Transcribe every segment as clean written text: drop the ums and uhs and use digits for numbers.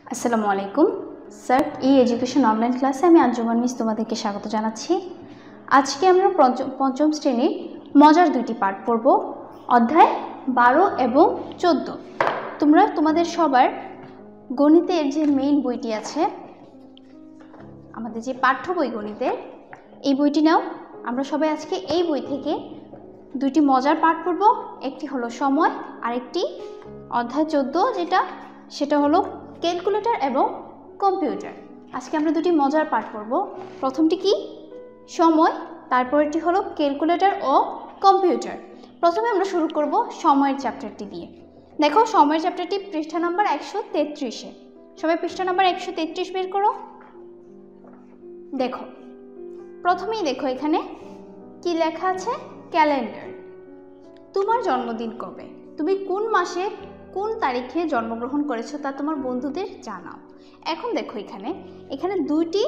আসসালামু আলাইকুম স্যার, এই এডুকেশন অনলাইন ক্লাসে আমি আঞ্জুমান মিস তোমাদেরকে স্বাগত জানাচ্ছি। আজকে আমরা পঞ্চম শ্রেণীর মজার দুইটি পাঠ পড়ব, অধ্যায় 12 এবং 14। তোমরা তোমাদের সবার গণিতের যে মেইন বইটি আছে, আমাদের যে পাঠ্য বই গণিতের, এই বইটি নাও। আমরা সবাই আজকে এই বই থেকে দুইটি মজার পাঠ পড়ব। একটি হলো সময়, আর একটি অধ্যায় 14 সেটা হলো ক্যালকুলেটর এবং কম্পিউটার। আজকে আমরা দুটি মজার পাঠ পড়ব। প্রথমটি কি? সময়, তারপরটি হলো ক্যালকুলেটর ও কম্পিউটার। প্রথমে আমরা শুরু করব সময়ের চ্যাপ্টারটি দিয়ে। দেখো, সময়ের চ্যাপ্টারটি পৃষ্ঠা নাম্বার 133-এ। সবাই পৃষ্ঠা নাম্বার 133 বের করো। দেখো, প্রথমেই দেখো এখানে কি লেখা আছে? ক্যালেন্ডার। তোমার জন্মদিন কবে? তুমি কোন মাসে কোন তারিখে জন্মগ্রহণ করেছো তা তোমার বন্ধুদের জানাও। এখন দেখো এখানে দুইটি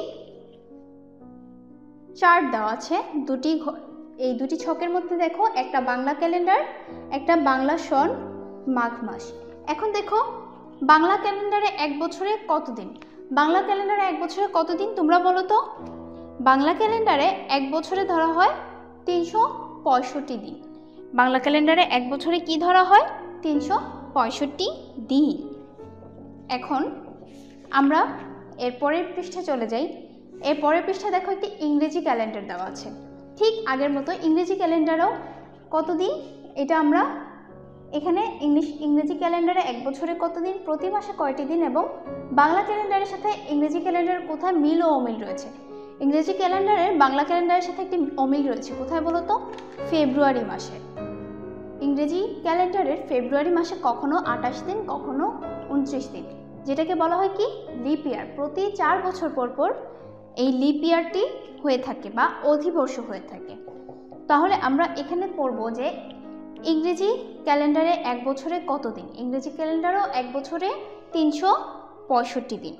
চার্ট দেওয়া আছে। এই দুটি ছকের মধ্যে দেখো, একটা বাংলা ক্যালেন্ডার, একটা বাংলা সন মাঘ মাস। এখন দেখো, বাংলা ক্যালেন্ডারে এক বছরে কত দিন? বাংলা ক্যালেন্ডারে এক বছরে কত দিন তোমরা বলো তো? বাংলা ক্যালেন্ডারে এক বছরে ধরা হয় 365 দিন। বাংলা ক্যালেন্ডারে এক বছরে কি ধরা হয়? 365 দিন। এখন আমরা এর পরের পৃষ্ঠায় চলে যাই। এর পরের পৃষ্ঠায় দেখো একটি ইংরেজি ক্যালেন্ডার দেওয়া আছে। ঠিক আগের মতো ইংরেজি ক্যালেন্ডারও কত দিন, এটা আমরা এখানে ইংরেজি ক্যালেন্ডারে এক বছরে কত দিন, প্রতি মাসে কয়টি দিন, এবং বাংলা ক্যালেন্ডারের সাথে ইংরেজি ক্যালেন্ডারের কোথায় মিল ও অমিল রয়েছে। ইংরেজি ক্যালেন্ডারের বাংলা ক্যালেন্ডারের সাথে একটি অমিল রয়েছে, কোথায় বলো তো? ফেব্রুয়ারি মাসে। ইংরেজি ক্যালেন্ডারের ফেব্রুয়ারি মাসে কখনো 28 দিন, কখনো 29 দিন, যেটাকে বলা হয় কি? Leap year. প্রতি 4 বছর পর পর এই লিপ ইয়ারটি হয়ে থাকে বা অধিবর্ষ হয়ে থাকে। তাহলে আমরা এখানে পড়ব যে ইংরেজি ক্যালেন্ডারে এক বছরে কত দিন। ইংরেজি ক্যালেন্ডারও এক বছরে 365 দিন।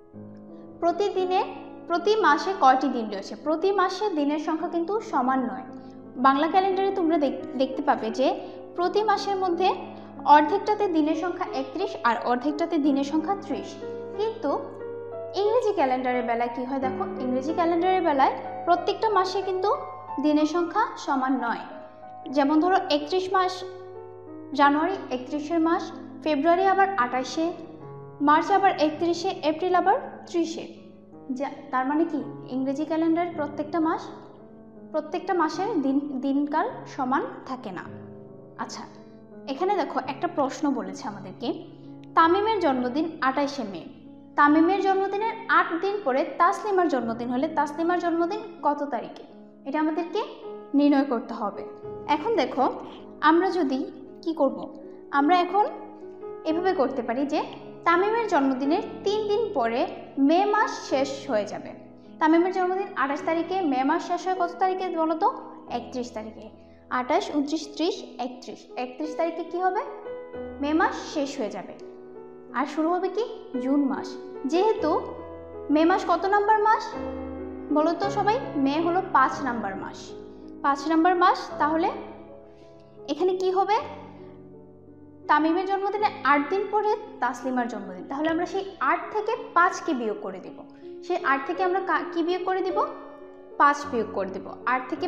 প্রতি মাসে কয়টি দিন রয়েছে? প্রতি মাসে দিনের সংখ্যা কিন্তু সমান নয়। বাংলা ক্যালেন্ডারে তোমরা দেখতে পাবে যে প্রতি মাসের মধ্যে অর্ধেকটাতে দিনের সংখ্যা 31 আর অর্ধেকটাতে দিনের সংখ্যা 30। কিন্তু ইংরেজি ক্যালেন্ডারের বেলায় কি হয় দেখো, ইংরেজি ক্যালেন্ডারের বেলায় প্রত্যেকটা মাসে কিন্তু দিনের সংখ্যা সমান নয়। যেমন ধরো 31 মাস জানুয়ারি, 31 মাস ফেব্রুয়ারি, আবার 28-এ মার্চ, আবার 31-এ এপ্রিল, আবার 30-এ। তার মানে কি, ইংরেজি ক্যালেন্ডারের প্রত্যেকটা মাসের দিনকাল সমান থাকে না। আচ্ছা, এখানে দেখো একটা প্রশ্ন বলেছে আমাদেরকে, তামিমের জন্মদিন 28শে মে। তামিমের জন্মদিনের 8 দিন পরে তাসলিমার জন্মদিন হলে তাসলিমার জন্মদিন কত তারিখে? এটা আমাদেরকে নির্ণয় করতে হবে। এখন দেখো, আমরা যদি কি করব, আমরা এখন এভাবে করতে পারি যে তামিমের জন্মদিনের 3 দিন পরে মে মাস শেষ হয়ে যাবে। তামিমের জন্মদিন 28 তারিখে, মে মাস শেষ হয় কত তারিখে বলো তো? 31 তারিখে। 28, 29, 30, 31। 31 তারিখে কি হবে? মে মাস শেষ হয়ে যাবে। আর শুরু হবে কি? জুন মাস। যেহেতু মে মাস কত নাম্বার মাস বলো তো সবাই? মে হলো 5 নাম্বার মাস। 5 নাম্বার মাস। তাহলে এখানে কি হবে? তামিমের জন্মদিনে 8 দিন পরে তাসলিমার জন্মদিন। তাহলে আমরা সেই 8 থেকে 5কে বিয়োগ করে দেব। সেই 8 থেকে আমরা কি বিয়োগ করে দিব? 5 বিয়োগ করে দেব। 8 থেকে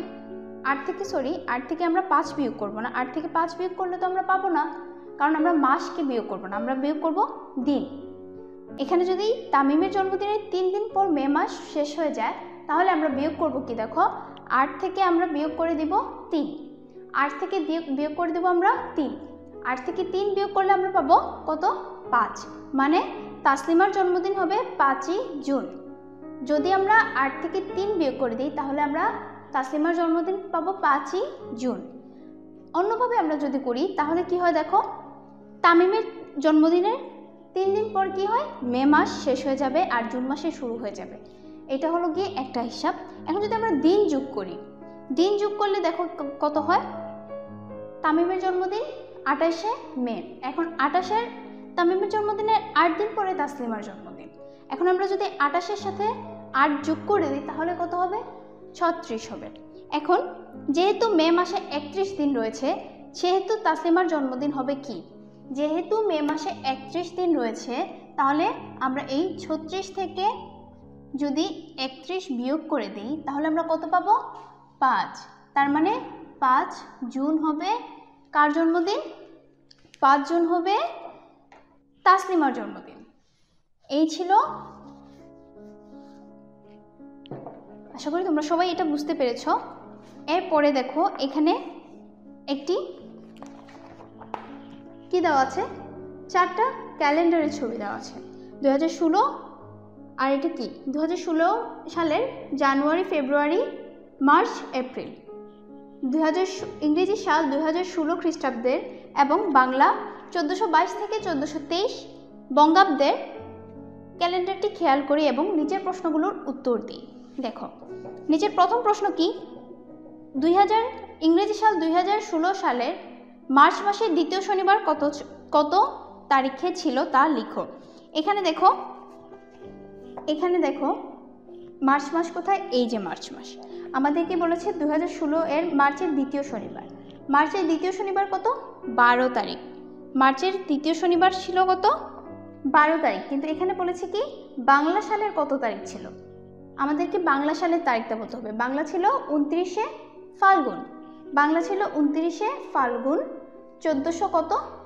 আমরা 5 বিয়োগ করব না। 8 থেকে 5 বিয়োগ করলে তো আমরা পাবো না, কারণ আমরা মাসকে বিয়োগ করব না, আমরা বিয়োগ করব দিন। এখানে যদি তামিমের জন্মদিনের 3 দিন পর মে মাস শেষ হয়ে যায়, তাহলে আমরা বিয়োগ করব কি? দেখো, 8 থেকে আমরা বিয়োগ করে দিব 3। 8 থেকে বিয়োগ করে দেব আমরা 3। 8 থেকে 3 বিয়োগ করলে আমরা পাবো কত? 5। মানে তাসলিমার জন্মদিন হবে 5ই জুন। যদি আমরা 8 থেকে 3 বিয়োগ করে দিই, তাহলে আমরা তাসলিমার জন্মদিন পাবো 5ই জুন। অন্যভাবে আমরা যদি করি, তাহলে কি হয় দেখো, তামিমের জন্মদিনের 3 দিন পর কি হয়? মে মাস শেষ হয়ে যাবে আর জুন মাসে শুরু হয়ে যাবে। এটা হলো গিয়ে একটা হিসাব। এখন যদি আমরা দিন যোগ করি, দিন যোগ করলে দেখো কত হয়? তামিমের জন্মদিন 28শে মে। এখন তামিমের জন্মদিনের 8 দিন পরে তাসলিমার জন্মদিন। এখন আমরা যদি 28-এর সাথে 8 যোগ করে দিই, তাহলে কত হবে? 36 হবে। এখন যেহেতু মে মাসে 31 দিন রয়েছে, সেহেতু তাসলিমার জন্মদিন হবে কি? যেহেতু মে মাসে 31 দিন রয়েছে, তাহলে আমরা এই 36 থেকে যদি 31 বিয়োগ করে দিই তাহলে আমরা কত পাবো? 5। তার মানে 5 জুন হবে কার জন্মদিন? 5 জুন হবে তাসলিমার জন্মদিন। এই ছিল। আশা করি তোমরা সবাই এটা বুঝতে পেরেছ। এরপরে দেখো এখানে একটি কি দেওয়া আছে? 4টা ক্যালেন্ডারের ছবি দেওয়া আছে। 2016 আর এটা কি? 2016 সালের জানুয়ারি, ফেব্রুয়ারি, মার্চ, এপ্রিল। ইংরেজি সাল 2016 খ্রিস্টাব্দের এবং বাংলা 1422 থেকে 1423 বঙ্গাব্দের ক্যালেন্ডারটি খেয়াল করি এবং নিচের প্রশ্নগুলোর উত্তর দিই। দেখো নিচের প্রথম প্রশ্ন কি? ইংরেজি সাল 2016 সালের মার্চ মাসের দ্বিতীয় শনিবার কত তারিখে ছিল তা লিখো। এখানে দেখো মার্চ মাস কোথায়? এই যে মার্চ মাস। আমাদেরকে বলেছে 2016 এর মার্চের দ্বিতীয় শনিবার। মার্চের দ্বিতীয় শনিবার কত? 12 তারিখ। মার্চের দ্বিতীয় শনিবার ছিল কত? 12 তারিখ। কিন্তু এখানে বলেছে কি বাংলা সালের কত তারিখ ছিল? আমাদেরকে বাংলা সালের তারিখটা বলতে হবে। বাংলা ছিল 29শে ফাল্গুন। বাংলা ছিল 29শে ফাল্গুন 1400 কত?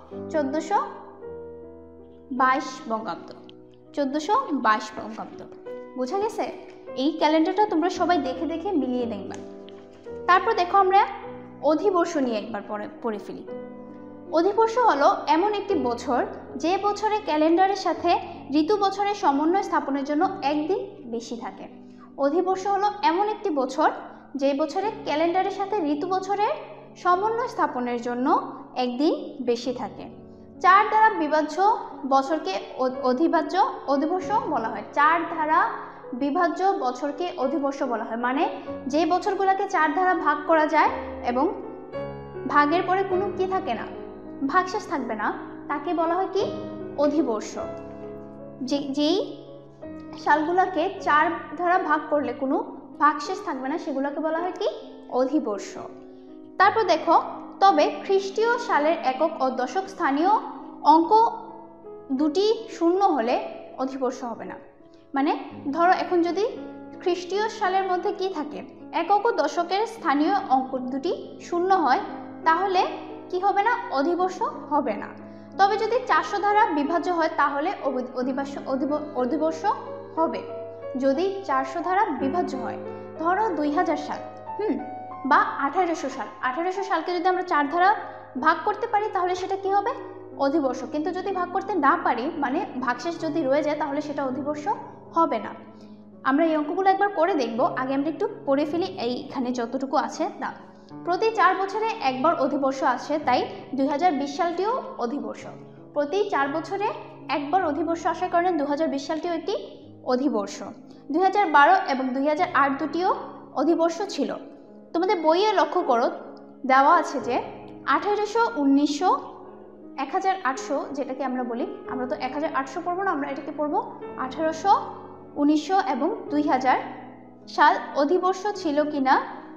1422 বঙ্গাব্দ। 1422 বঙ্গাব্দ। বোঝা গেছে? এই ক্যালেন্ডারটা তোমরা সবাই দেখে দেখে মিলিয়ে দেখবা। তারপর দেখো আমরা অধিবর্ষ নিয়ে একবার পড়ে ফেলি। অধিবর্ষ হলো এমন একটি বছর যে বছরে ক্যালেন্ডারের সাথে ঋতু বছরের সমন্বয় স্থাপনের জন্য একদিন বেশি থাকে। অধিবর্ষ হলো এমন একটি বছর যে বছরে ক্যালেন্ডারের সাথে ঋতু বছরের সমন্বয় স্থাপনের জন্য একদিন বেশি থাকে। 4 দ্বারা বিভাজ্য বছরকে অধিবর্ষ বলা হয়। 4 দ্বারা বিভাজ্য বছরকে অধিবর্ষ বলা হয়। মানে যে বছরগুলোকে 4 দ্বারা ভাগ করা যায় এবং ভাগের পরে কোনো কি থাকে না, ভাগশেষ থাকবে না, তাকে বলা হয় কি? অধিবর্ষ। যেই সালগুলোকে 4 দ্বারা ভাগ করলে কোনো ভাগশেষ থাকবে না সেগুলোকে বলা হয় কি? অধিবর্ষ। তারপর দেখো তবে খ্রিস্টীয় সালের একক ও দশক স্থানীয় অঙ্ক দুটি শূন্য হলে অধিবর্ষ হবে না। মানে ধরো এখন যদি খ্রিস্টীয় সালের মধ্যে কি থাকে? একক ও দশকের স্থানীয় অঙ্ক দুটি শূন্য হয় তাহলে কি হবে না? অধিবর্ষ হবে না। তবে যদি 400 দ্বারা বিভাজ্য হয় তাহলে অধিবর্ষ হবে। যদি 400 দ্বারা বিভাজ্য হয়, ধরো 2000 সাল বা 1800 সাল। 1800 সালকে যদি আমরা 4 দ্বারা ভাগ করতে পারি তাহলে সেটা কি হবে? অধিবর্ষ। কিন্তু যদি ভাগ করতে না পারি, মানে ভাগশেষ যদি রয়ে যায়, তাহলে সেটা অধিবর্ষ হবে না। আমরা এই অঙ্কগুলো একবার করে দেখব। আগে আমরা একটু পড়ে ফেলি এইখানে যতটুকু আছে তা। প্রতি 4 বছরে একবার অধিবর্ষ আসে, তাই 2020 সালটিও অধিবর্ষ। প্রতি 4 বছরে একবার অধিবর্ষ আসার কারণে 2020 সালটিও একটি অধিবর্ষ। 2012 এবং 2008 দুটিও অধিবর্ষ ছিল। তোমাদের বইয়ে লক্ষ্য করো দেওয়া আছে যে 1800, 1900, 1800 যেটাকে আমরা বলি, আমরা তো 1800 পড়বো না, আমরা এটাকে পড়বো 1800, 1900 এবং 2000 সাল অধিবর্ষ ছিল কিনা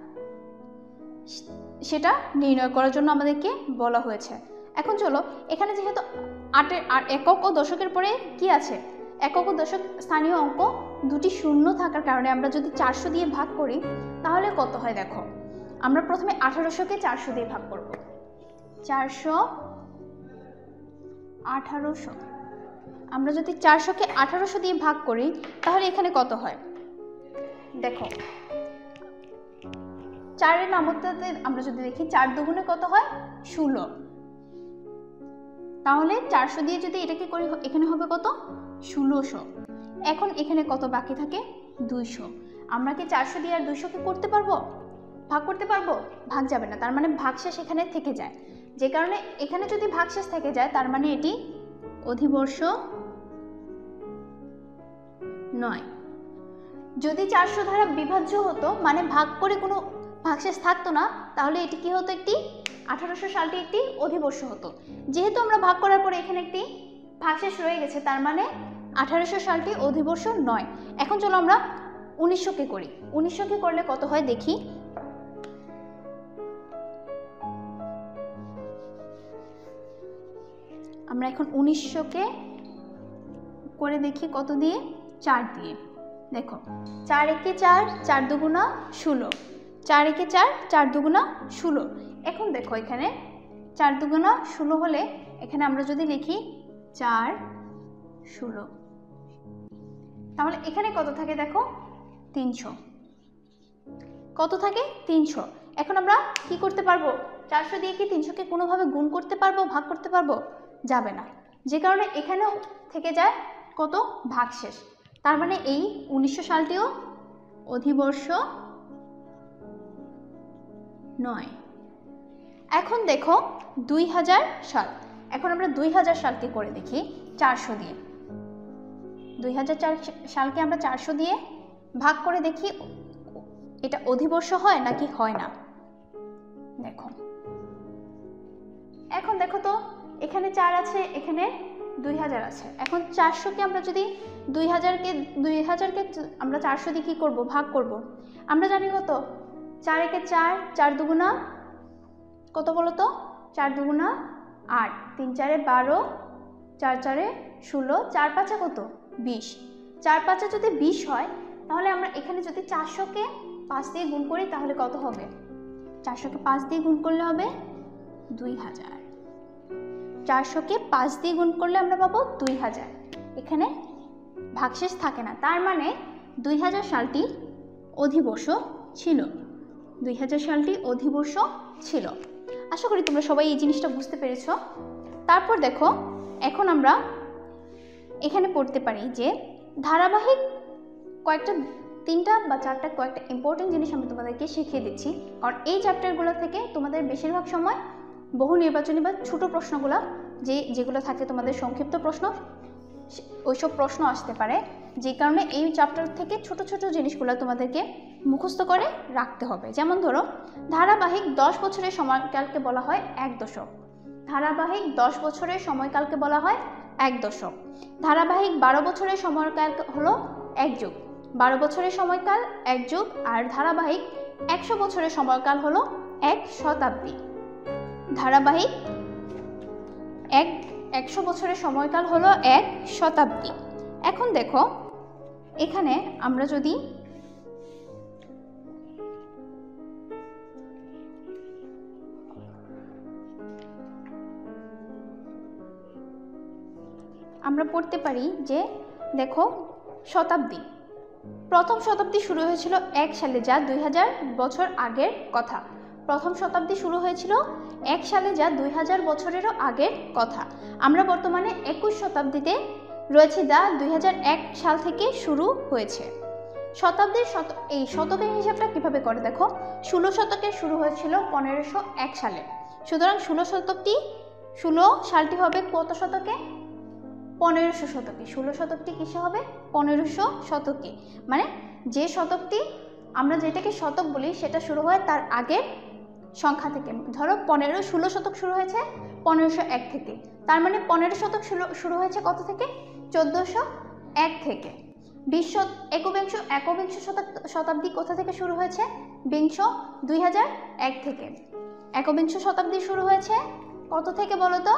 সেটা নির্ণয় করার জন্য আমাদেরকে বলা হয়েছে। এখন চলো এখানে যেহেতু একক ও দশকের পরে কি আছে? একক ও দশক স্থানীয় অঙ্ক দুটি শূন্য থাকার কারণে আমরা যদি 400 দিয়ে ভাগ করি তাহলে কত হয় দেখো। আমরা প্রথমে 1800কে 400 দিয়ে ভাগ করব। 400, 1800। আমরা যদি 400কে 1800 দিয়ে ভাগ করি তাহলে এখানে কত হয় দেখো। 4-এর নামতাতে আমরা যদি দেখি 4 দুগুণে কত হয়? 16। তাহলে 400 দিয়ে যদি এটাকে করি এখানে হবে কত? 1600। এখন এখানে কত বাকি থাকে? 200। আমরা কি 400 দিয়ে আর 200কে করতে পারবো? ভাগ করতে পারবো? ভাগ যাবে না, তার মানে ভাগশেষ এখানে থেকে যায়। যে কারণে এখানে যদি ভাগশেষ থেকে যায় তার মানে এটি অধিবর্ষ নয়। যদি 400 দ্বারা বিভাজ্য হতো, মানে ভাগ করে কোনো ভাগশেষ থাকতো না, তাহলে এটি কি হতো? একটি 1800 সালটি একটি অধিবর্ষ হতো। যেহেতু আমরা ভাগ করার পরে এখানে একটি ভাগশেষ রয়ে গেছে, তার মানে 1800 সালটি অধিবর্ষ নয়। এখন চলো আমরা 1900কে করি। 1900কে করলে কত হয় দেখি। আমরা এখন 1900কে করে দেখি কত দিয়ে, 4 দিয়ে। দেখো 4 একে 4, 4 দুগুণা 16, 4 একে 4, 4 দুগুণা 16। এখন দেখো এখানে 4 দুগুণা 16 হলে এখানে আমরা যদি লিখি 4 16, তাহলে এখানে কত থাকে দেখো 300। কত থাকে 300। এখন আমরা কি করতে পারবো, 400 দিয়ে কি 300কে কোনোভাবে গুণ করতে পারবো, ভাগ করতে পারবো? যাবে না, যে কারণে এখানেও থেকে যায় কত, ভাগশেষ। তার মানে এই 1900 সালটিও অধিবর্ষ নয়। এখন দেখো 2000 সাল। এখন আমরা 2000 সালকে করে দেখি 400 দিয়ে। 2004 সালকে আমরা 400 দিয়ে ভাগ করে দেখি এটা অধিবর্ষ হয় নাকি হয় না। দেখো এখন দেখো তো এখানে 4 আছে, এখানে 2000 আছে। এখন 400কে আমরা যদি 2000কে আমরা 400 দিয়ে কি করব, ভাগ করব। আমরা জানি কত, 4 একে 4, 4 দুগুণা কত বলো তো, 4 দুগুণা 8, 3 4 12, 4 4 16, 4 5 কত 20। 4 5 যদি 20 হয় তাহলে আমরা এখানে যদি 400কে 5 দিয়ে গুণ করি তাহলে কত হবে, 400কে 5 দিয়ে গুণ করলে হবে 2000। 400কে 5 দিয়ে গুণ করলে আমরা পাবো 2000। এখানে ভাগশেষ থাকে না, তার মানে 2000 সালটি অধিবর্ষ ছিল। 2000 সালটি অধিবর্ষ ছিল। আশা করি তোমরা সবাই এই জিনিসটা বুঝতে পেরেছো। তারপর দেখো এখন আমরা এখানে পড়তে পারি যে ধারাবাহিক কয়েকটা 3টা বা 4টা কয়েকটা ইম্পর্টেন্ট জিনিস আমি তোমাদেরকে শিখিয়ে দিচ্ছি, কারণ এই চ্যাপ্টারগুলো থেকে তোমাদের বেশিরভাগ সময় বহু নির্বাচনী বা ছোট প্রশ্নগুলো যেগুলো থাকে তোমাদের সংক্ষিপ্ত প্রশ্ন, ওইসব প্রশ্ন আসতে পারে। যে কারণে এই চ্যাপ্টার থেকে ছোট ছোট জিনিসগুলো তোমাদেরকে মুখস্থ করে রাখতে হবে। যেমন ধরো ধারাবাহিক 10 বছরের সময়কালকে বলা হয় 1 দশক। ধারাবাহিক 10 বছরের সময়কালকে বলা হয় 1 দশক। ধারাবাহিক 12 বছরের সময়কাল হলো 1 যুগ। 12 বছরের সময়কাল 1 যুগ। আর ধারাবাহিক 100 বছরের সময়কাল হলো 1 শতাব্দী। ধারাবাহিক 100 বছরের সময়কাল হলো 1 শতাব্দী। এখন দেখো এখানে আমরা যদি আমরা পড়তে পারি যে দেখো শতাব্দী, প্রথম শতাব্দী শুরু হয়েছিল 1 সালে, যা 2000 বছর আগের কথা। প্রথম শতাব্দী শুরু হয়েছিল 1 সালে, যা 2000 বছরেরও আগের কথা। আমরা বর্তমানে 21 শতাব্দীতে রয়েছে, যা 2001 সাল থেকে শুরু হয়েছে। শতাব্দীর এই শতকের হিসাবটা কিভাবে করে দেখো, 16 শতকে শুরু হয়েছিল 1501 সালে। সুতরাং 16 সালটি হবে কত শতকে, 1500 শতকে। 16 শতকটি কিসে হবে, 1500 শতকে। মানে যে শতকটি আমরা যেটাকে শতক বলি সেটা শুরু হয় তার আগের সংখ্যা থেকে। ধরো 16 শতক শুরু হয়েছে 1501 থেকে, তার মানে 15 শতক শুরু হয়েছে কত থেকে, 1401 থেকে। একবিংশ শতাব্দী কোথা থেকে শুরু হয়েছে, 2001 থেকে। একবিংশ শতাব্দী শুরু হয়েছে কত থেকে বলো তো,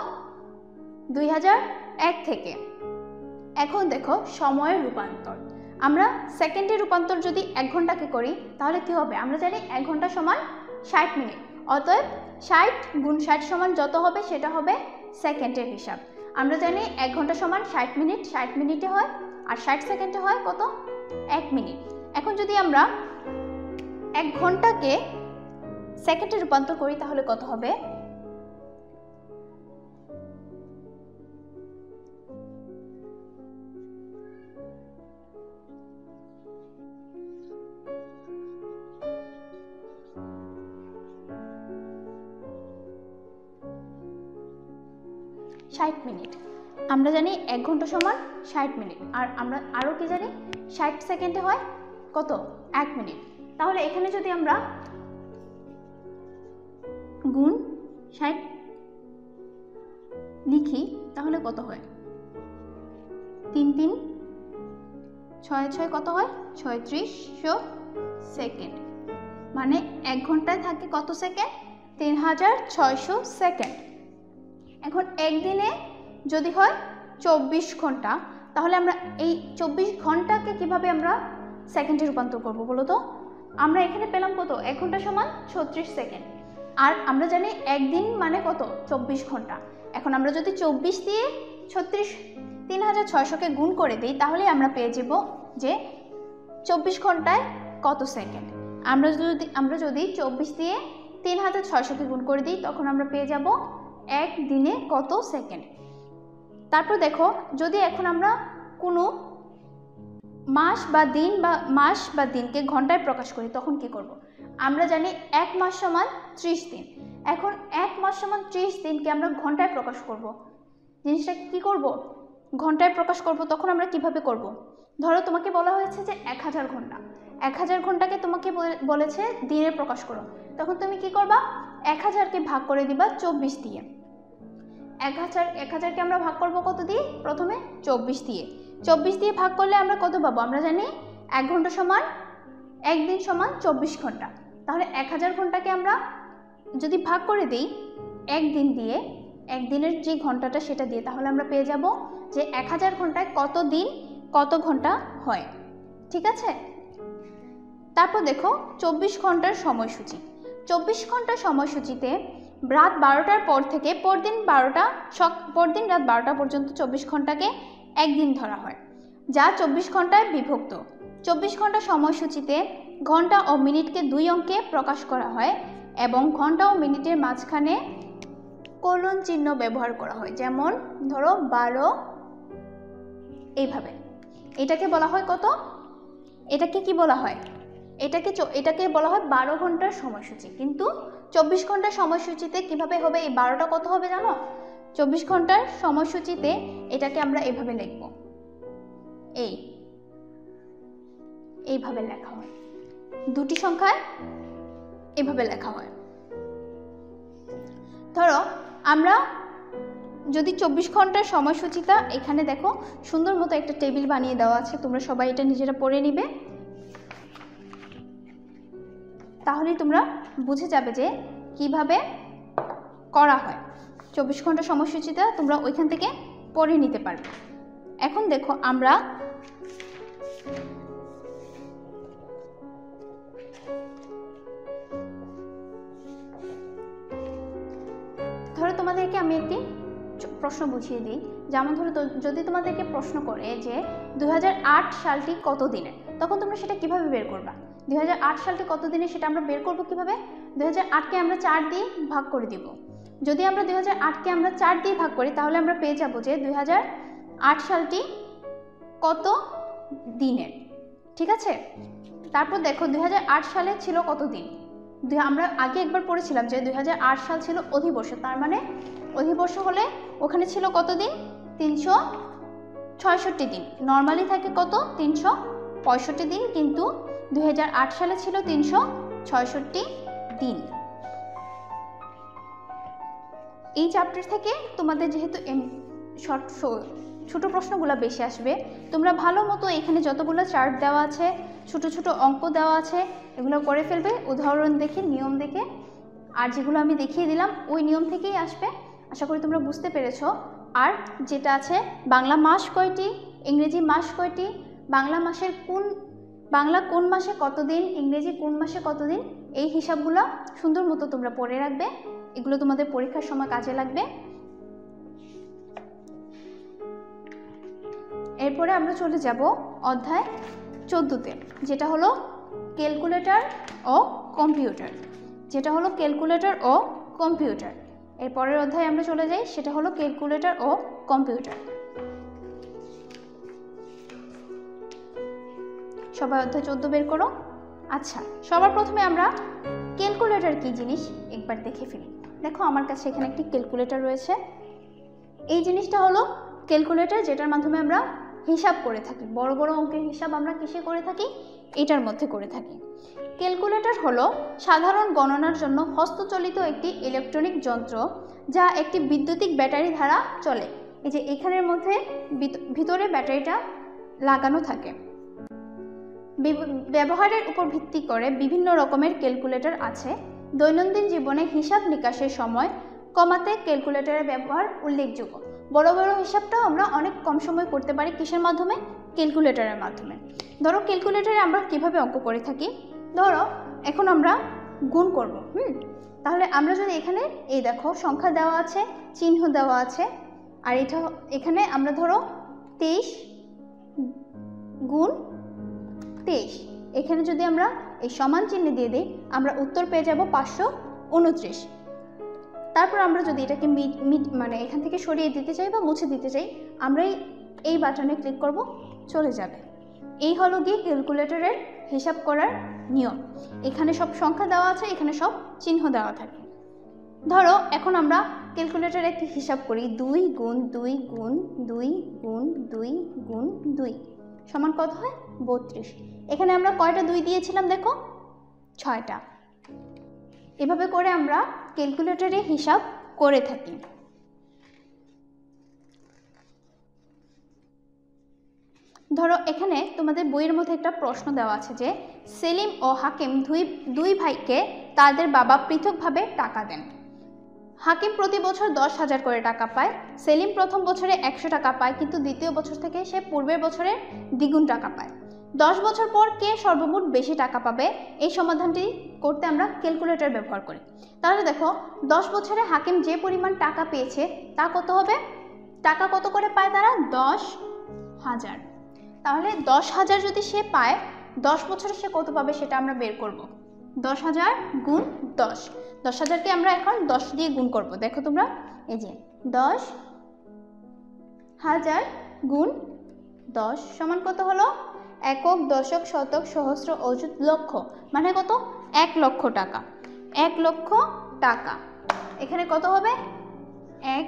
2001 থেকে। এখন দেখো সময়ের রূপান্তর। আমরা সেকেন্ডের রূপান্তর যদি 1 ঘন্টাকে করি তাহলে কি হবে, আমরা জানি 1 ঘন্টা সমান 60 মিনিট। অতএব 60 গুণ 60 সমান যত হবে সেটা হবে সেকেন্ডের হিসাব। আমরা জানি 1 ঘন্টা সমান 60 মিনিট, 60 মিনিটে হয়, আর 60 সেকেন্ডে হয় কত, 1 মিনিট। এখন যদি আমরা 1 ঘন্টাকে সেকেন্ডে রূপান্তর করি তাহলে কত হবে, মিনিট। আমরা জানি 1 ঘন্টা সমান 60 মিনিট, আর আমরা আরও কি জানি 60 সেকেন্ডে হয় কত, 1 মিনিট। তাহলে এখানে যদি আমরা গুণ 60 লিখি তাহলে কত হয়, 3 3 6 6 কত হয়, 3600 সেকেন্ড। মানে 1 ঘন্টায় থাকে কত সেকেন্ড, 3600 সেকেন্ড। এখন একদিনে যদি হয় 24 ঘন্টা, তাহলে আমরা এই 24 ঘন্টাকে কিভাবে আমরা সেকেন্ডে রূপান্তর করব বলো তো? আমরা এখানে পেলাম কত? 1 ঘন্টা সমান 36 সেকেন্ড। আর আমরা জানি একদিন মানে কত? 24 ঘন্টা। এখন আমরা যদি 24 দিয়ে 36,3600কে গুণ করে দিই, তাহলে আমরা পেয়ে যাব যে 24 ঘন্টায় কত সেকেন্ড। আমরা যদি 24 দিয়ে 3600কে গুণ করে দিই, তখন আমরা পেয়ে যাব এক দিনে কত সেকেন্ড। তারপর দেখো, যদি এখন আমরা কোনো মাস বা দিনকে ঘন্টায় প্রকাশ করি, তখন কি করব? আমরা জানি 1 মাস সমান 30 দিন। এখন 1 মাস সমান 30 দিনকে আমরা ঘন্টায় প্রকাশ করব। জিনিসটা কি করব? ঘন্টায় প্রকাশ করব। তখন আমরা কিভাবে করব? ধরো তোমাকে বলা হয়েছে যে 1000 ঘন্টা, 1000 ঘন্টাকে তোমাকে বলেছে দিনে প্রকাশ করো। তখন তুমি কি করবা? 1000কে ভাগ করে দিবা 24 দিয়ে। 1000কে আমরা ভাগ করব কত দিয়ে? প্রথমে 24 দিয়ে। 24 দিয়ে ভাগ করলে আমরা কত পাবো? আমরা জানি 1 ঘন্টা সমান, একদিন সমান 24 ঘন্টা। তাহলে 1000 ঘন্টাকে আমরা যদি ভাগ করে দিই একদিন দিয়ে, একদিনের যে ঘন্টাটা সেটা দিয়ে, তাহলে আমরা পেয়ে যাব যে 1000 ঘন্টায় কত দিন কত ঘন্টা হয়। ঠিক আছে? তারপর দেখো 24 ঘন্টার সময়সূচি। 24 ঘন্টার সময়সূচিতে রাত 12টার পর থেকে পরদিন রাত 12টা পর্যন্ত 24 ঘন্টাকে একদিন ধরা হয়, যা 24 ঘন্টায় বিভক্ত। 24 ঘন্টা সময়সূচিতে ঘন্টা ও মিনিটকে 2 অঙ্কে প্রকাশ করা হয় এবং ঘন্টা ও মিনিটের মাঝখানে কোলন চিহ্ন ব্যবহার করা হয়। যেমন ধরো 12, এইভাবে। এটাকে বলা হয় কত? এটাকে কি বলা হয়? এটাকে বলা হয় 12 ঘন্টার সময়সূচি। কিন্তু 24 ঘন্টার সময়সূচিতে কিভাবে হবে? এই 12টা কত হবে জানো? 24 ঘন্টার সময়সূচিতে এটাকে আমরা এভাবে লিখব, এইভাবে লেখা হয়, দুটি সংখ্যায় এভাবে লেখা হয়। ধরো আমরা যদি 24 ঘন্টার সময়সূচিটা, এখানে দেখো সুন্দর মতো একটা টেবিল বানিয়ে দেওয়া আছে, তোমরা সবাই এটা নিজেরা পড়ে নিবে, তাহলেই তোমরা বুঝে যাবে যে কিভাবে করা হয়। 24 ঘন্টা সময়সূচিটা তোমরা ওইখান থেকে পড়ে নিতে পারবে। এখন দেখো আমরা ধরো তোমাদেরকে আমি একটি প্রশ্ন বুঝিয়ে দিই। যেমন ধরো যদি তোমাদেরকে প্রশ্ন করে যে 2008 সালটি কত দিনে, তখন তোমরা সেটা কিভাবে বের করবা? 2008 সালটি কত দিনে সেটা আমরা বের করব কিভাবে? 2008কে আমরা 4 দিয়ে ভাগ করে দিব। যদি আমরা 2008কে আমরা 4 দিয়ে ভাগ করি, তাহলে আমরা পেয়ে যাব যে 2008 সালটি কত দিনের। ঠিক আছে? তারপর দেখো 2008 সালে ছিল কত দিন। আমরা আগে একবার পড়েছিলাম যে 2008 সাল ছিল অধিবর্ষ, তার মানে অধিবর্ষ হলে ওখানে ছিল কত দিন? 366 দিন। নর্মালি থাকে কত? 365 দিন, কিন্তু 2008 সালে ছিল 366 দিন। এই চ্যাপ্টার থেকে তোমাদের যেহেতু ছোট প্রশ্নগুলো বেশি আসবে, তোমরা ভালো মতো এখানে যতগুলো চার্ট দেওয়া আছে, ছোট ছোট অঙ্ক দেওয়া আছে, এগুলো করে ফেলবে উদাহরণ দেখে, নিয়ম দেখে। আর যেগুলো আমি দেখিয়ে দিলাম ওই নিয়ম থেকেই আসবে। আশা করি তোমরা বুঝতে পেরেছো। আর যেটা আছে বাংলা মাস কয়টি, ইংরেজি মাস কয়টি, বাংলা কোন মাসে কতদিন, ইংরেজি কোন মাসে কতদিন, এই হিসাবগুলো সুন্দর মতো তোমরা পড়ে রাখবে। এগুলো তোমাদের পরীক্ষার সময় কাজে লাগবে। এরপরে আমরা চলে যাব অধ্যায় 14তে, যেটা হলো ক্যালকুলেটর ও কম্পিউটার। এর পরের অধ্যায়ে আমরা চলে যাই, সেটা হলো ক্যালকুলেটর ও কম্পিউটার। সবাই অধ্যায় 14 বের করো। আচ্ছা, সবার প্রথমে আমরা ক্যালকুলেটর কি জিনিস একবার দেখে ফেলি। দেখো আমার কাছে এখানে একটি ক্যালকুলেটর রয়েছে। এই জিনিসটা হলো ক্যালকুলেটর, যেটার মাধ্যমে আমরা হিসাব করে থাকি। বড় বড় অঙ্কের হিসাব আমরা কিসে করে থাকি? এটার মধ্যে করে থাকি। ক্যালকুলেটর হলো সাধারণ গণনার জন্য হস্তচালিত একটি ইলেকট্রনিক যন্ত্র, যা একটি বৈদ্যুতিক ব্যাটারি দ্বারা চলে। এই যে এখানের মধ্যে ভিতরে ব্যাটারিটা লাগানো থাকে। ব্যবহারের উপর ভিত্তি করে বিভিন্ন রকমের ক্যালকুলেটর আছে। দৈনন্দিন জীবনে হিসাব নিকাশের সময় কমাতে ক্যালকুলেটরের ব্যবহার উল্লেখযোগ্য। বড় বড় হিসাবটাও আমরা অনেক কম সময় করতে পারি কিসের মাধ্যমে? ক্যালকুলেটরের মাধ্যমে। ধরো ক্যালকুলেটরে আমরা কিভাবে অঙ্ক করে থাকি, ধরো এখন আমরা গুণ করব, তাহলে আমরা যদি এখানে এই দেখো সংখ্যা দেওয়া আছে, চিহ্ন দেওয়া আছে, আর এটা এখানে আমরা ধরো 23 গুণ 23, এখানে যদি আমরা এই সমান চিহ্ন দিয়ে দিই আমরা উত্তর পেয়ে যাব 529। তারপর আমরা যদি এটাকে মানে এখান থেকে সরিয়ে দিতে চাই বা মুছে দিতে চাই, আমরা এই বাটনে ক্লিক করব, চলে যাবে। এই হলো গিয়ে ক্যালকুলেটরের হিসাব করার নিয়ম। এখানে সব সংখ্যা দেওয়া আছে, এখানে সব চিহ্ন দেওয়া থাকে। ধরো এখন আমরা ক্যালকুলেটরে একটি হিসাব করি, 2 গুণ 2 গুণ 2 গুণ 2 গুণ 2 সমান কত হয়? 32। এখানে আমরা কয়টা 2 দিয়েছিলাম দেখো? 6টা। এভাবে করে আমরা ক্যালকুলেটরে হিসাব করে থাকি। ধরো এখানে তোমাদের বইয়ের মধ্যে একটা প্রশ্ন দেওয়া আছে যে সেলিম ও হাকিম দুই ভাইকে তাদের বাবা পৃথকভাবে টাকা দেন। হাকিম প্রতি বছর 10,000 করে টাকা পায়, সেলিম প্রথম বছরে 100 টাকা পায়, কিন্তু দ্বিতীয় বছর থেকে সে পূর্বের বছরের দ্বিগুণ টাকা পায়। 10 বছর পর কে সর্বমোট বেশি টাকা পাবে? এই সমাধানটি করতে আমরা ক্যালকুলেটর ব্যবহার করি। তাহলে দেখো 10 বছরে হাকিম যে পরিমাণ টাকা পেয়েছে তা কত হবে? টাকা কত করে পায় তারা? 10,000। তাহলে 10,000 যদি সে পায়, 10 বছরে সে কত পাবে সেটা আমরা বের করব। 10,000 গুণ 10, 10,000কে আমরা এখন 10 দিয়ে গুণ করব। দেখো তোমরা, এই যে 10,000 গুণ 10 সমান কত হলো? একক, দশক, শতক, সহস্র, অযুত, লক্ষ, মানে কত? 1 লক্ষ টাকা। 1 লক্ষ টাকা এখানে কত হবে? 1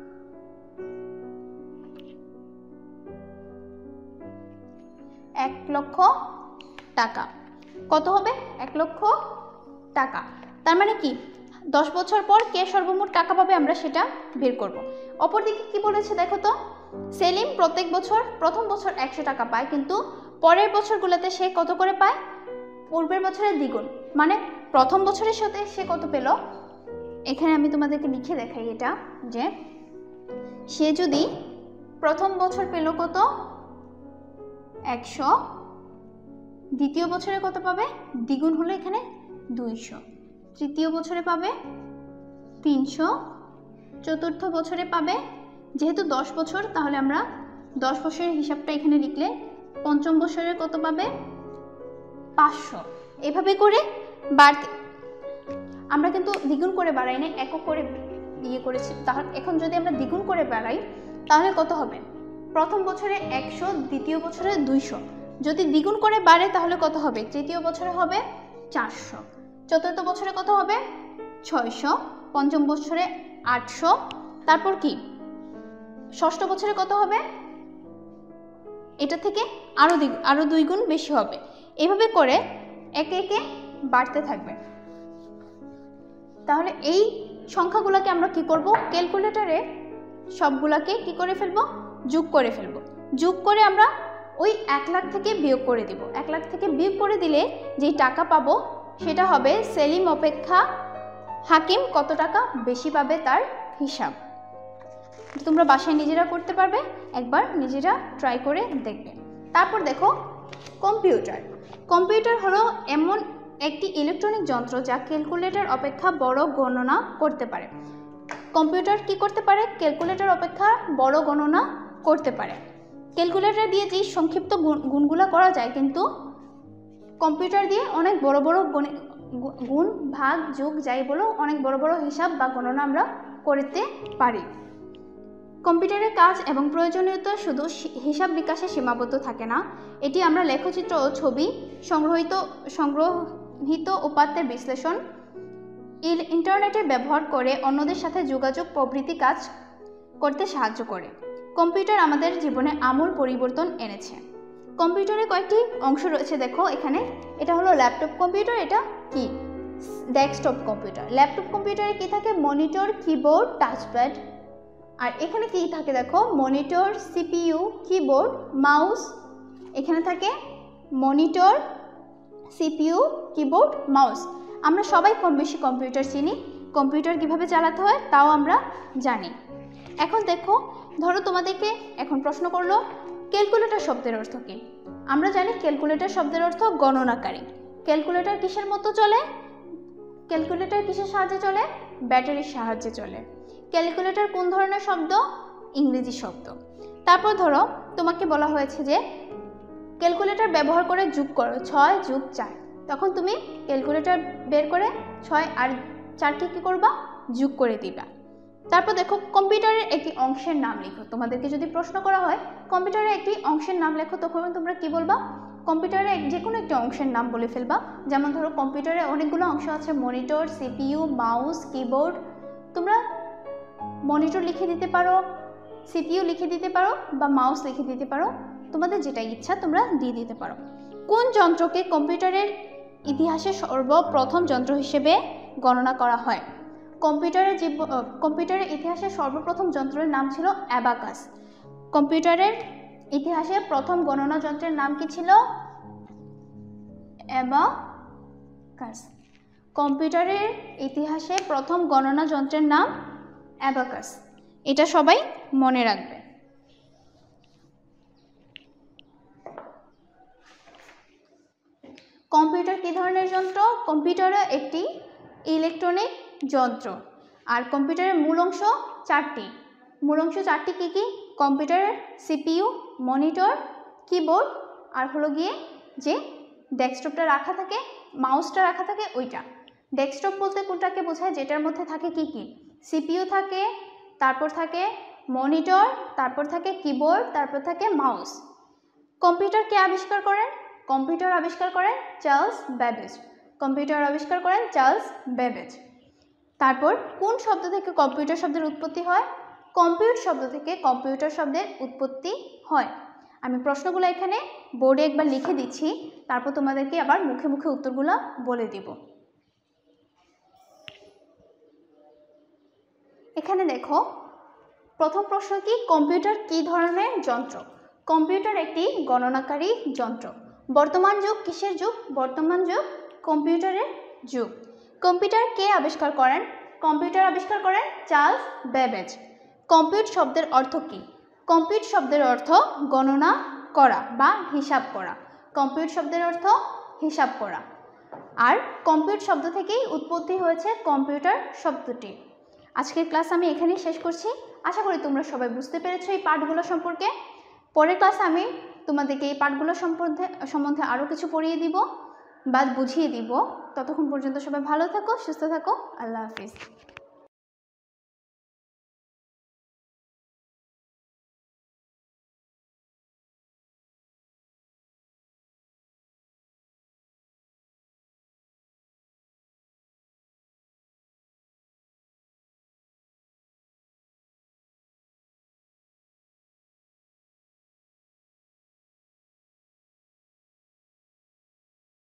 লক্ষ টাকা। কত হবে? 1 লক্ষ টাকা। তার মানে কি 10 বছর পর কে সর্বমোট টাকা পাবে আমরা সেটা বের করব। অপরদিকে কি বলেছে দেখো তো, সেলিম প্রত্যেক বছর প্রথম বছর 100 টাকা পায়, কিন্তু পরের বছরগুলোতে সে কত করে পায়? পূর্বের বছরের দ্বিগুণ। মানে প্রথম বছরের সাথে সে কত পেল? এখানে আমি তোমাদেরকে লিখে দেখাই এটা, যে সে যদি প্রথম বছর পেল কত? 100, দ্বিতীয় বছরে কত পাবে? দ্বিগুণ হলো এখানে 200, তৃতীয় বছরে পাবে 300, চতুর্থ বছরে পাবে, যেহেতু 10 বছর তাহলে আমরা 10 বছরের হিসাবটা এখানে লিখলে পঞ্চম বছরের কত পাবে? 500। এভাবে করে বাড়তে, আমরা কিন্তু দ্বিগুণ করে বাড়াই না, একক করে ইয়ে করেছি। তাহলে এখন যদি আমরা দ্বিগুণ করে বাড়াই তাহলে কত হবে? প্রথম বছরে 100, দ্বিতীয় বছরে 200। যদি দ্বিগুণ করে বাড়ে তাহলে কত হবে? তৃতীয় বছরে হবে 400, চতুর্থ বছরে কত হবে? 600, পঞ্চম বছরে 800, তারপর কি ষষ্ঠ বছরে কত হবে? এটা থেকে আরো 2 গুণ বেশি হবে। এভাবে করে একে একে বাড়তে থাকবে। তাহলে এই সংখ্যাগুলোকে আমরা কি করব? ক্যালকুলেটরে সবগুলোকে কি করে ফেলবো? যোগ করে ফেলবো। যোগ করে আমরা ওই 1 লাখ থেকে বিয়োগ করে দিব। 1 লাখ থেকে বিয়োগ করে দিলে যেই টাকা পাবো সেটা হবে সেলিম অপেক্ষা হাকিম কত টাকা বেশি পাবে তার হিসাব। তোমরা বাসায় নিজেরা করতে পারবে, একবার নিজেরা ট্রাই করে দেখবে। তারপর দেখো কম্পিউটার। কম্পিউটার হলো এমন একটি ইলেকট্রনিক যন্ত্র যা ক্যালকুলেটর অপেক্ষা বড় গণনা করতে পারে। কম্পিউটার কি করতে পারে? ক্যালকুলেটর অপেক্ষা বড় গণনা করতে পারে। ক্যালকুলেটর দিয়ে যেই সংক্ষিপ্ত গুণগুলো করা যায়, কিন্তু কম্পিউটার দিয়ে অনেক বড় বড় গুণ, ভাগ, যোগ যাই বলো, অনেক বড় বড় হিসাব বা গণনা আমরা করতে পারি। কম্পিউটারের কাজ এবং প্রয়োজনীয়তা শুধু হিসাব বিকাশে সীমাবদ্ধ থাকে না, এটি আমরা লেখচিত্র ও ছবি, সংগ্রহিত উপাত্তের বিশ্লেষণ, ইন্টারনেটের ব্যবহার করে অন্যদের সাথে যোগাযোগ প্রভৃতি কাজ করতে সাহায্য করে। কম্পিউটার আমাদের জীবনে আমূল পরিবর্তন এনেছে। কম্পিউটারে কয়েকটি অংশ রয়েছে, দেখো এখানে। এটা হলো ল্যাপটপ কম্পিউটার, এটা কি? Desktop computer. ল্যাপটপ কম্পিউটারে কি থাকে? Monitor, keyboard, touchpad. আর এখানে কি থাকে দেখো? Monitor, CPU, keyboard, mouse. এখানে থাকে মনিটর, সিপিইউ, কিবোর্ড, মাউস। আমরা সবাই কম বেশি কম্পিউটার চিনি, কম্পিউটার কিভাবে চালাতে হয় তাও আমরা জানি। এখন দেখো ধরো তোমাদেরকে এখন প্রশ্ন করলো ক্যালকুলেটর শব্দের অর্থ কী। আমরা জানি ক্যালকুলেটর শব্দের অর্থ গণনাকারী। ক্যালকুলেটর কিসের মতো চলে? ক্যালকুলেটর কিসের সাহায্যে চলে? ব্যাটারির সাহায্যে চলে। ক্যালকুলেটর কোন ধরনের শব্দ? ইংরেজি শব্দ। তারপর ধরো তোমাকে বলা হয়েছে যে ক্যালকুলেটর ব্যবহার করে যোগ করো 6 যোগ 4, তখন তুমি ক্যালকুলেটর বের করে 6 আর 4কে কী করবা? যোগ করে দিবা। তারপর দেখো কম্পিউটারের একটি অংশের নাম লেখো। তোমাদেরকে যদি প্রশ্ন করা হয় কম্পিউটারের একটি অংশের নাম লেখো, তখন তোমরা কি বলবা? কম্পিউটারের যে কোনো একটি অংশের নাম বলে ফেলবা। যেমন ধরো কম্পিউটারে অনেকগুলো অংশ আছে, মনিটর, সিপিইউ, মাউস, কিবোর্ড। তোমরা মনিটর লিখে দিতে পারো, সিপিইউ লিখে দিতে পারো বা মাউস লিখে দিতে পারো, তোমাদের যেটা ইচ্ছা তোমরা দিয়ে দিতে পারো। কোন যন্ত্রকে কম্পিউটারের ইতিহাসে সর্বপ্রথম যন্ত্র হিসেবে গণনা করা হয়? কম্পিউটারের ইতিহাসে সর্বপ্রথম যন্ত্রের নাম ছিল অ্যাবাকাস। কম্পিউটারের ইতিহাসে প্রথম গণনা যন্ত্রের নাম কি ছিল? অ্যাবাকাস। কম্পিউটারের ইতিহাসে প্রথম গণনা যন্ত্রের নাম অ্যাবাকাস। এটা সবাই মনে রাখবে। কম্পিউটার কী ধরনের যন্ত্র? কম্পিউটার একটি ইলেকট্রনিক যন্ত্র। আর কম্পিউটারের মূল অংশ 4টি। মূল অংশ 4টি কী কী? কম্পিউটারের সিপিইউ, মনিটর, কিবোর্ড আর হলো গিয়ে যে ডেস্কটপটা রাখা থাকে, মাউসটা রাখা থাকে ওইটা। ডেস্কটপ বলতে কোনটাকে বোঝায়? যেটার মধ্যে থাকে কি কি? সিপিইউ থাকে, তারপর থাকে মনিটর, তারপর থাকে কিবোর্ড, তারপর থাকে মাউস। কম্পিউটার কে আবিষ্কার করেন? কম্পিউটার আবিষ্কার করেন চার্লস ব্যাবেজ। কম্পিউটার আবিষ্কার করেন চার্লস ব্যাবেজ। তারপর কোন শব্দ থেকে কম্পিউটার শব্দের উৎপত্তি হয়? কম্পিউট শব্দ থেকে কম্পিউটার শব্দের উৎপত্তি হয়। আমি প্রশ্নগুলো এখানে বোর্ডে একবার লিখে দিচ্ছি, তারপর তোমাদেরকে আবার মুখে মুখে উত্তরগুলো বলে দিব। এখানে দেখো প্রথম প্রশ্ন কি? কম্পিউটার কী ধরনের যন্ত্র? কম্পিউটার একটি গণনাকারী যন্ত্র। বর্তমান যুগ কিসের যুগ? বর্তমান যুগ কম্পিউটারের যুগ। কম্পিউটার কে আবিষ্কার করেন? কম্পিউটার আবিষ্কার করেন চার্লস ব্যাবেজ। কম্পিউট শব্দের অর্থ কী? কম্পিউট শব্দের অর্থ গণনা করা বা হিসাব করা। কম্পিউট শব্দের অর্থ হিসাব করা। আর কম্পিউট শব্দ থেকেই উৎপত্তি হয়েছে কম্পিউটার শব্দটি। আজকের ক্লাস আমি এখানেই শেষ করছি। আশা করি তোমরা সবাই বুঝতে পেরেছো এই পাঠগুলো সম্পর্কে। পরের ক্লাসে আমি তোমাদেরকে এই পাঠগুলো সম্বন্ধে আরও কিছু পড়িয়ে দিব বা বুঝিয়ে দিব। ততক্ষণ পর্যন্ত সবাই ভালো থাকো, সুস্থ থাকো। আল্লাহ হাফিজ।